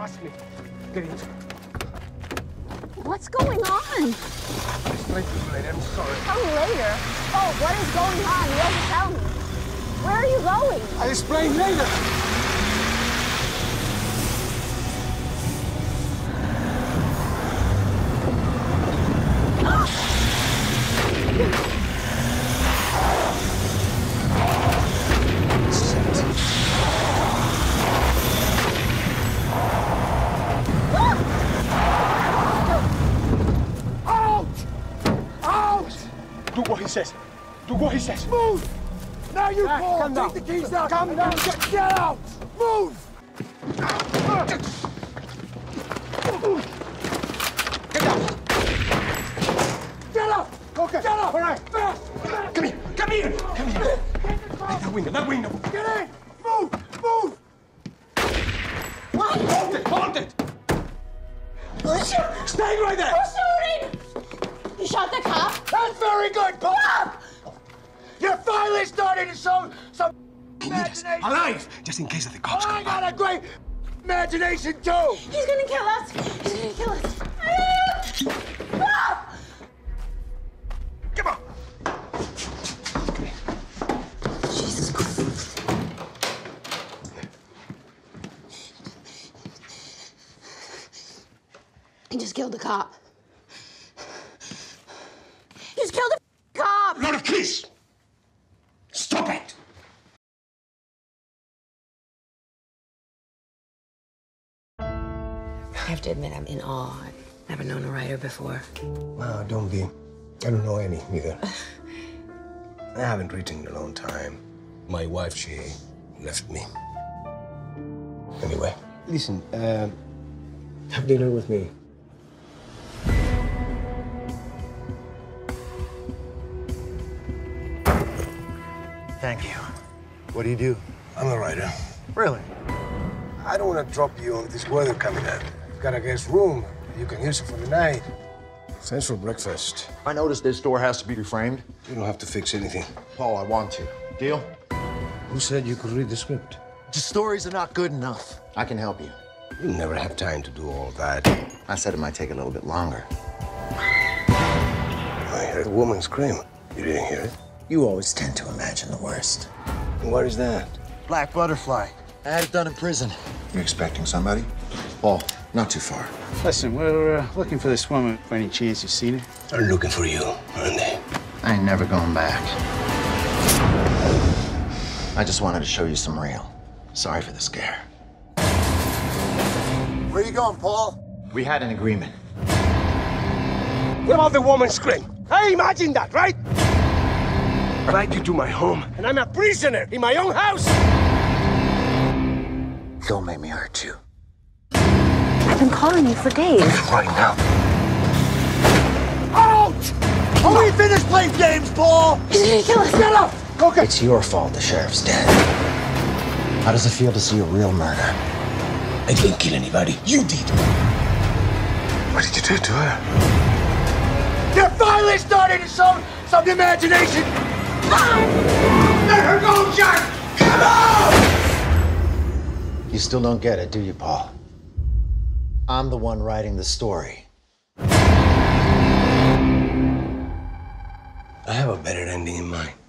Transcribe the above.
Trust me. Get in. What's going on? Explain to you later. I'm sorry. Tell me later. Oh, what is going on? You have to tell me. Where are you going? I'll explain later. Do what he says. Do what he says. Move! Now you pull! Come down. Take the keys out! Come down! Get out! Move! Get down. Get up! Okay. Get up! All right. Fast! Come here. Come here. Come here. That window. That window. Get in! Move! Move! Hold it. Hold it. Stay right there. Who's shooting? You shot the cop? That's very good, Paul! You're finally starting to show some He needs us imagination! alive, just in case of the cops I come got back. a great imagination, too! He's gonna kill us. He's gonna kill us. Ah! Come on. Jesus Christ. He just killed the cop. He just killed the cop. Not a kiss. Stop it. I have to admit, I'm in awe. I've never known a writer before. No, don't be. I don't know any, either. I haven't written in a long time. My wife, she left me. Anyway, listen, have dinner with me. Thank you. What do you do? I'm a writer. Really? I don't want to drop you on this weather coming up. You've got a guest room. You can use it for the night. Thanks for breakfast. I noticed this door has to be reframed. You don't have to fix anything. Paul, I want to. Deal? Who said you could read the script? The stories are not good enough. I can help you. You never have time to do all that. I said it might take a little bit longer. I heard a woman scream. You didn't hear it? You always tend to imagine the worst. What is that? Black butterfly. I had it done in prison. You expecting somebody? Paul, not too far. Listen, we're looking for this woman. By any chance you've seen her? They're looking for you, aren't they? I ain't never going back. I just wanted to show you some real. Sorry for the scare. Where you going, Paul? We had an agreement. What about the woman scream? I imagine that, right? I invite you to my home, and I'm a prisoner in my own house. Don't make me hurt you. I've been calling you for days. Right now. Out! Are we finished playing games, Paul? He's gonna kill us. Get up! Okay. It's your fault the sheriff's dead. How does it feel to see a real murder? I didn't kill anybody. You did. What did you do to her? You're finally starting to show some imagination! Let her go, Jack! Come on! You still don't get it, do you, Paul? I'm the one writing the story. I have a better ending in mind.